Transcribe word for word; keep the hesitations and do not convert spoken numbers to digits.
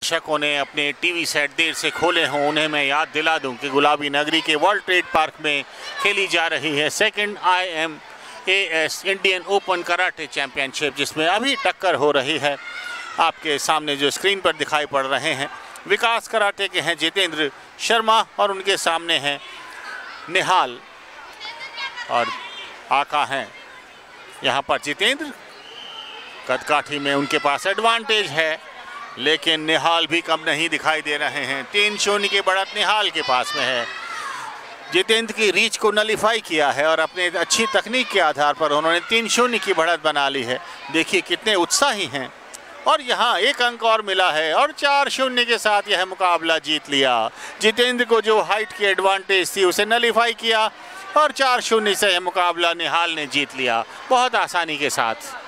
दर्शकों ने अपने टीवी सेट देर से खोले हों, उन्हें मैं याद दिला दूं कि गुलाबी नगरी के वर्ल्ड ट्रेड पार्क में खेली जा रही है second I M A S Indian open karate championship, जिसमें अभी टक्कर हो रही है। आपके सामने जो स्क्रीन पर दिखाई पड़ रहे हैं विकास कराटे के हैं जितेंद्र शर्मा और उनके सामने हैं निहाल और आका हैं यहाँ पर। जितेंद्र कदकाठी में उनके पास एडवांटेज है, लेकिन निहाल भी कम नहीं दिखाई दे रहे हैं। तीन शून्य की बढ़त निहाल के पास में है। जितेंद्र की रीच को नलीफाई किया है और अपने अच्छी तकनीक के आधार पर उन्होंने तीन शून्य की बढ़त बना ली है। देखिए कितने उत्साही हैं। और यहाँ एक अंक और मिला है और चार शून्य के साथ यह मुकाबला जीत लिया। जितेंद्र को जो हाइट की एडवांटेज थी उसे नलीफाई किया और चार शून्य से यह मुकाबला निहाल ने जीत लिया बहुत आसानी के साथ।